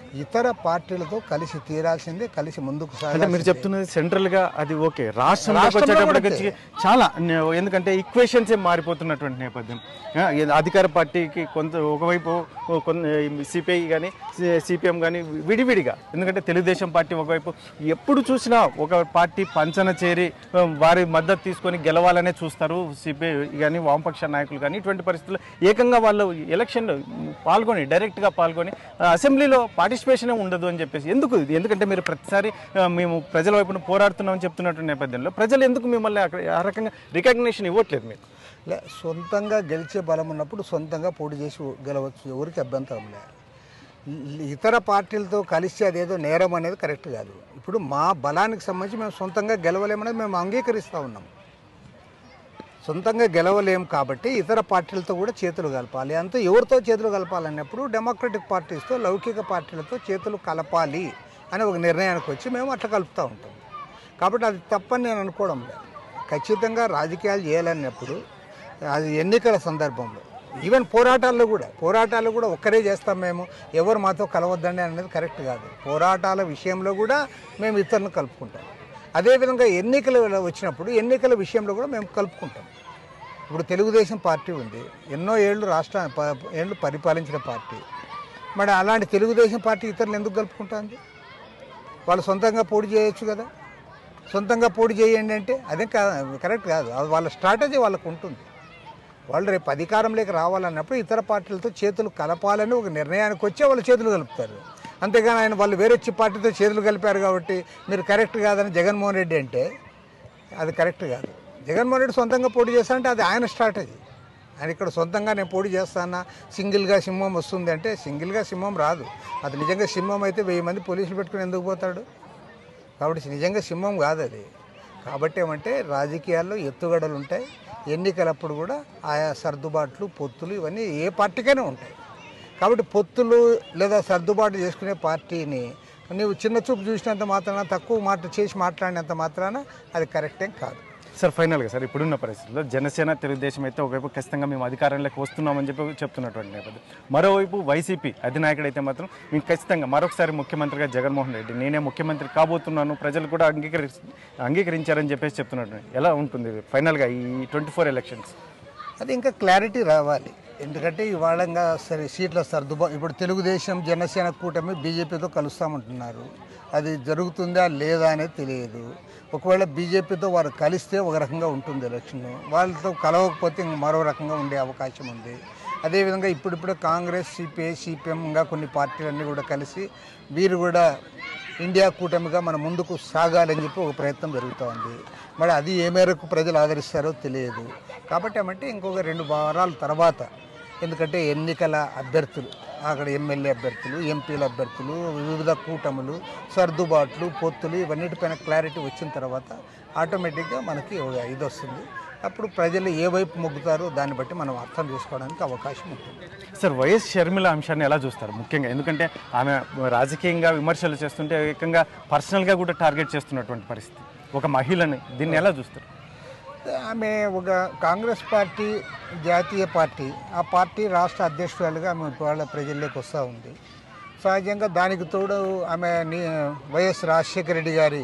ఇతర పార్టీలతో కలిసి తీరాల్సిందే, కలిసి ముందుకు
అంటే
సాగాల్సిందే.
మీరు చెప్తున్నది సెంట్రల్ గా అది ఓకే, రాష్ట్రంలోకి వచ్చేటప్పటికి చాలా ఎందుకంటే ఈక్వేషన్స్ మారిపోతున్నటువంటి నేపథ్యం. అధికార పార్టీకి కొంత ఒకవైపు సిపిఐ కానీ సిపిఎం కానీ విడివిడిగా, ఎందుకంటే తెలుగుదేశం పార్టీ ఒకవైపు ఎప్పుడు చూసినా ఒక పార్టీ పంచన చేరి వారి మద్దతు తీసుకొని గెలవాలనే చూస్తారు సిపిఐ కానీ వామపక్ష నాయకులు కానీ. ఇటువంటి పరిస్థితుల్లో ఏకంగా వాళ్ళు ఎలక్షన్ పాల్గొని డైరెక్ట్గా పాల్గొని అసెంబ్లీలో పార్టిసిపేషన్ ఉండదు అని చెప్పేసి ఎందుకంటే మీరు ప్రతిసారి మేము ప్రజల వైపున పోరాడుతున్నామని చెప్తున్నటువంటి నేపథ్యంలో ప్రజలు ఎందుకు మిమ్మల్ని ఆ రకంగా రికగ్నిషన్ ఇవ్వట్లేదు? మీకు
సొంతంగా గెలిచే బలం ఉన్నప్పుడు సొంతంగా పోటీ చేసి గెలవచ్చు, ఎవరికి అభ్యంతరం లేదు. ఇతర పార్టీలతో కలిసి అదేదో నేరం అనేది కరెక్ట్ కాదు. ఇప్పుడు మా బలానికి సంబంధించి మేము సొంతంగా గెలవలేమనేది మేము అంగీకరిస్తూ ఉన్నాం. సొంతంగా గెలవలేం కాబట్టి ఇతర పార్టీలతో కూడా చేతులు కలపాలి. అంతా ఎవరితో చేతులు కలపాలన్నప్పుడు డెమోక్రటిక్ పార్టీస్తో, లౌకిక పార్టీలతో చేతులు కలపాలి అని ఒక నిర్ణయానికి వచ్చి మేము అట్లా కలుపుతూ ఉంటాం. కాబట్టి అది తప్పని నేను అనుకోవడం లేదు. ఖచ్చితంగా రాజకీయాలు చేయాలన్నప్పుడు అది ఎన్నికల సందర్భంలో, ఈవెన్ పోరాటాలు కూడా ఒక్కరే చేస్తాం మేము, ఎవరు మాతో కలవద్దండి అనేది కరెక్ట్ కాదు. పోరాటాల విషయంలో కూడా మేము ఇతరులను కలుపుకుంటాం. అదేవిధంగా ఎన్నికలు వచ్చినప్పుడు ఎన్నికల విషయంలో కూడా మేము కలుపుకుంటాం. ఇప్పుడు తెలుగుదేశం పార్టీ ఉంది, ఎన్నో ఏళ్ళు పరిపాలించిన పార్టీ. మరి అలాంటి తెలుగుదేశం పార్టీ ఇతరులు ఎందుకు కలుపుకుంటుంది? వాళ్ళు సొంతంగా పోటీ చేయొచ్చు కదా. సొంతంగా పోటీ చేయండి అంటే అదే కరెక్ట్ కాదు. అది వాళ్ళ స్ట్రాటజీ వాళ్ళకు ఉంటుంది. వాళ్ళు రేపు అధికారంలోకి రావాలన్నప్పుడు ఇతర పార్టీలతో చేతులు కలపాలని ఒక నిర్ణయానికి వచ్చే వాళ్ళు చేతులు కలుపుతారు. అంతేగాని వాళ్ళు వేరే పార్టీతో చేతులు కలిపారు కాబట్టి మీరు కరెక్ట్ కాదని జగన్మోహన్ రెడ్డి అంటే అది కరెక్ట్ కాదు. జగన్మోహన్ రెడ్డి సొంతంగా పోటీ చేస్తానంటే అది ఆయన స్ట్రాటజీ. ఆయన ఇక్కడ సొంతంగా నేను పోటీ చేస్తానా, సింగిల్గా సింహం వస్తుంది అంటే సింగిల్గా సింహం రాదు. అది నిజంగా సింహం అయితే 1000 మంది పోలీసులు పెట్టుకుని ఎందుకు పోతాడు? కాబట్టి నిజంగా సింహం కాదు అది. కాబట్టి ఏమంటే రాజకీయాల్లో ఎత్తుగడలు ఉంటాయి. ఎన్నికలప్పుడు కూడా ఆయా సర్దుబాట్లు, పొత్తులు ఇవన్నీ ఏ పార్టీకైనా ఉంటాయి. కాబట్టి పొత్తులు లేదా సర్దుబాటు చేసుకునే పార్టీని నీవు చిన్న చూపు చూసినంత మాత్రాన, తక్కువ మాట చేసి మాట్లాడినంత మాత్రాన అది కరెక్టేం కాదు.
సార్ ఫైనల్గా సార్ ఇప్పుడున్న పరిస్థితుల్లో జనసేన తెలుగుదేశం అయితే ఒకవైపు ఖచ్చితంగా మేము అధికారంలోకి వస్తున్నామని చెప్తున్నటువంటి నేపథ్యం, మరోవైపు వైసీపీ అధినాయకుడు అయితే మాత్రం మేము ఖచ్చితంగా మరొకసారి ముఖ్యమంత్రిగా జగన్మోహన్ రెడ్డి నేనే ముఖ్యమంత్రి కాబోతున్నాను, ప్రజలు కూడా అంగీకరించారని చెప్పేసి చెప్తున్నట్టు ఎలా ఉంటుంది ఫైనల్గా ఈ 24 ఎలక్షన్స్?
అది ఇంకా క్లారిటీ రావాలి. ఎందుకంటే ఇవాళ సరే సీట్ల సర్దుబాటు, ఇప్పుడు తెలుగుదేశం జనసేన కూటమి బీజేపీతో కలుస్తామంటున్నారు. అది జరుగుతుందా లేదా అనేది తెలియదు. ఒకవేళ బీజేపీతో వారు కలిస్తే ఒక రకంగా ఉంటుంది ఎలక్షన్, వాళ్ళతో కలవకపోతే ఇంక మరో రకంగా ఉండే అవకాశం ఉంది. అదేవిధంగా ఇప్పుడిప్పుడే కాంగ్రెస్, సిపిఐ, సిపిఎం ఇంకా కొన్ని పార్టీలన్నీ కూడా కలిసి వీరు కూడా ఇండియా కూటమిగా మన ముందుకు సాగాలని చెప్పి ఒక ప్రయత్నం జరుగుతూ ఉంది. మరి అది ఏ మేరకు ప్రజలు ఆదరిస్తారో తెలియదు. కాబట్టి ఏమంటే ఇంకొక 2 వారాల తర్వాత, ఎందుకంటే ఎన్నికల అభ్యర్థులు అక్కడ ఎమ్మెల్యే అభ్యర్థులు, ఎంపీల అభ్యర్థులు, వివిధ కూటములు, సర్దుబాట్లు, పొత్తులు ఇవన్నిటిపైన క్లారిటీ వచ్చిన తర్వాత ఆటోమేటిక్గా మనకి ఇది వస్తుంది. అప్పుడు ప్రజలు ఏ వైపు మొగ్గుతారో దాన్ని బట్టి మనం అర్థం చేసుకోవడానికి అవకాశం ఉంటుంది.
సార్ వైఎస్ షర్మిల అంశాన్ని ఎలా చూస్తారు ముఖ్యంగా? ఎందుకంటే ఆమె రాజకీయంగా విమర్శలు చేస్తుంటే ఏకంగా పర్సనల్గా కూడా టార్గెట్ చేస్తున్నటువంటి పరిస్థితి, ఒక మహిళని, దీన్ని ఎలా చూస్తారు?
ఆమె ఒక కాంగ్రెస్ పార్టీ జాతీయ పార్టీ, ఆ పార్టీ రాష్ట్ర అధ్యక్షురాలుగా ఆమె వాళ్ళ ప్రజల్లోకి వస్తూ ఉంది. సహజంగా దానికి తోడు ఆమె వైఎస్ రాజశేఖర రెడ్డి గారి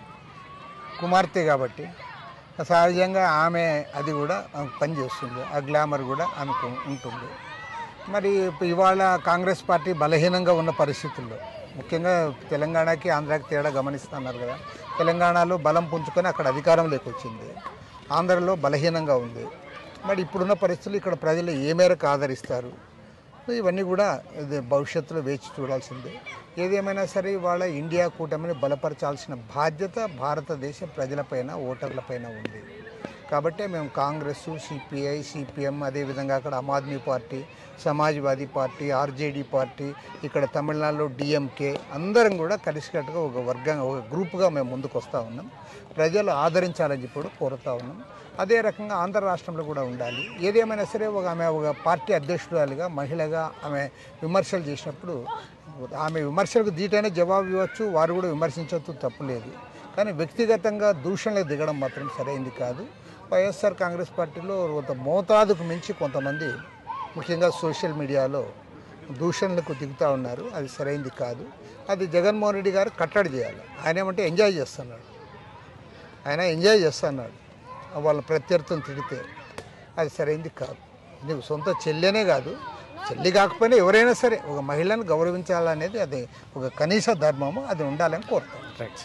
కుమార్తె కాబట్టి సహజంగా ఆమె అది కూడా పనిచేస్తుంది, ఆ గ్లామర్ కూడా ఆమెకు ఉంటుంది. మరి ఇవాళ కాంగ్రెస్ పార్టీ బలహీనంగా ఉన్న పరిస్థితుల్లో, ముఖ్యంగా తెలంగాణకి ఆంధ్రాకి తేడా గమనిస్తున్నారు కదా. తెలంగాణలో బలం పుంజుకొని అక్కడ అధికారంలోకి వచ్చింది, ఆంధ్రలో బలహీనంగా ఉంది. మరి ఇప్పుడున్న పరిస్థితులు ఇక్కడ ప్రజలు ఏ మేరకు ఆదరిస్తారు, ఇవన్నీ కూడా భవిష్యత్తులో వేచి చూడాల్సిందే. ఏదేమైనా సరే ఇవాళ ఇండియా కూటమిని బలపరచాల్సిన బాధ్యత భారతదేశ ప్రజలపైన, ఓటర్లపైన ఉంది. కాబట్టి మేము కాంగ్రెస్, సిపిఐ, సిపిఎం, అదేవిధంగా అక్కడ Aam Aadmi party, Samajwadi party, RJD party, ఇక్కడ తమిళనాడులో డిఎంకే, అందరం కూడా కలిసికట్టుగా ఒక గ్రూప్గా మేము ముందుకు వస్తూ ఉన్నాం. ప్రజలు ఆదరించాలని చెప్పి కోరుతూ ఉన్నాం. అదే రకంగా ఆంధ్ర రాష్ట్రంలో కూడా ఉండాలి. ఏదేమైనా సరే ఆమె ఒక పార్టీ అధ్యక్షురాలుగా, మహిళగా ఆమె విమర్శలు చేసినప్పుడు ఆమె విమర్శలకు ధీటైన జవాబు ఇవ్వచ్చు, వారు కూడా విమర్శించవచ్చు, తప్పులేదు. కానీ వ్యక్తిగతంగా దూషణలకు దిగడం మాత్రం సరైంది కాదు. వైఎస్ఆర్ కాంగ్రెస్ పార్టీలో మోతాదుకు మించి కొంతమంది, ముఖ్యంగా సోషల్ మీడియాలో దూషణలకు దిగుతూ ఉన్నారు. అది సరైనది కాదు. అది జగన్మోహన్ రెడ్డి గారు కట్టడి చేయాలి. ఆయన ఏమంటే ఎంజాయ్ చేస్తున్నాడు, వాళ్ళ ప్రత్యర్థులను తిడితే అది సరైనది కాదు. నీకు సొంత చెల్లెనే కాదు, చెల్లి కాకపోయినా ఎవరైనా సరే ఒక మహిళను గౌరవించాలనేది అది ఒక కనీస ధర్మము, అది ఉండాలని కోరుతాం.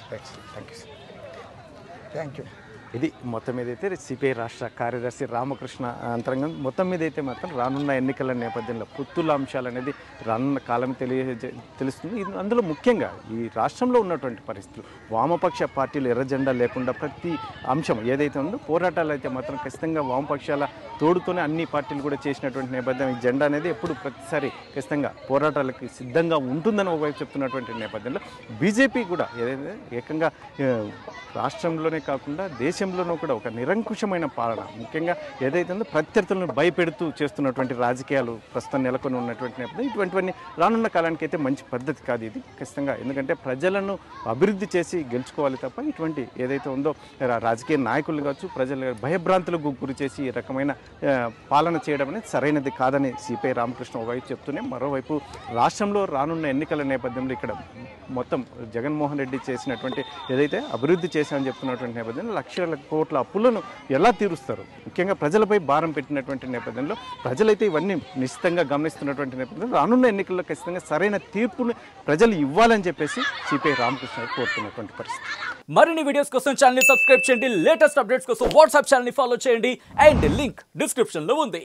Thank you.
ఇది మొత్తం మీదైతే సిపిఐ రాష్ట్ర కార్యదర్శి రామకృష్ణ అంతరంగం. మొత్తం మీదైతే మాత్రం రానున్న ఎన్నికల నేపథ్యంలో పుత్తుల అంశాలు అనేది రానున్న కాలం తెలుస్తుంది. అందులో ముఖ్యంగా ఈ రాష్ట్రంలో ఉన్నటువంటి పరిస్థితులు, వామపక్ష పార్టీలు ఎర్ర జెండా లేకుండా ప్రతి అంశం ఏదైతే ఉందో పోరాటాలు అయితే మాత్రం ఖచ్చితంగా వామపక్షాల తోడుతోనే అన్ని పార్టీలు కూడా చేసినటువంటి నేపథ్యం. ఈ జెండా అనేది ఎప్పుడు ప్రతిసారి ఖచ్చితంగా పోరాటాలకి సిద్ధంగా ఉంటుందని ఒకవైపు చెప్తున్నటువంటి నేపథ్యంలో బీజేపీ కూడా ఏదైతే ఏకంగా రాష్ట్రంలోనే కాకుండా దేశంలోనూ కూడా ఒక నిరంకుశమైన పాలన, ముఖ్యంగా ఏదైతే ఉందో ప్రత్యర్థులను భయపెడుతూ చేస్తున్నటువంటి రాజకీయాలు ప్రస్తుతం నెలకొని ఉన్నటువంటి నేపథ్యం. ఇటువంటివన్నీ రానున్న కాలానికి అయితే మంచి పద్ధతి కాదు ఇది ఖచ్చితంగా. ఎందుకంటే ప్రజలను అభివృద్ధి చేసి గెలుచుకోవాలి తప్ప ఇటువంటి ఏదైతే ఉందో రాజకీయ నాయకులు కావచ్చు ప్రజలు భయభ్రాంతులకు గురి చేసి ఈ రకమైన పాలన చేయడం అనేది సరైనది కాదని సిపిఐ రామకృష్ణ ఒకవైపు చెప్తూనే, మరోవైపు రాష్ట్రంలో రానున్న ఎన్నికల నేపథ్యంలో ఇక్కడ మొత్తం జగన్మోహన్ రెడ్డి చేసినటువంటి ఏదైతే అభివృద్ధి చేశామని చెప్తున్నటువంటి నేపథ్యంలో లక్షల కోట్ల అప్పులను ఎలా తీరుస్తారు, ముఖ్యంగా ప్రజలపై భారం పెట్టినటువంటి నేపథ్యంలో ప్రజలైతే ఇవన్నీ నిశ్చితంగా గమనిస్తున్నటువంటి నేపథ్యంలో రానున్న ఎన్నికల్లో ఖచ్చితంగా సరైన తీర్పును ప్రజలు ఇవ్వాలని చెప్పేసి సిపిఐ రామకృష్ణ కోరుతున్నటువంటి పరిస్థితి.
మరిన్ని వీడియోస్ కోసం ఛానల్ ని సబ్స్క్రైబ్ చేయండి, లేటెస్ట్ అప్డేట్స్ కోసం వాట్సాప్ ఛానల్ ని ఫాలో చేయండి అండ్ లింక్ డిస్క్రిప్షన్ లో ఉంది.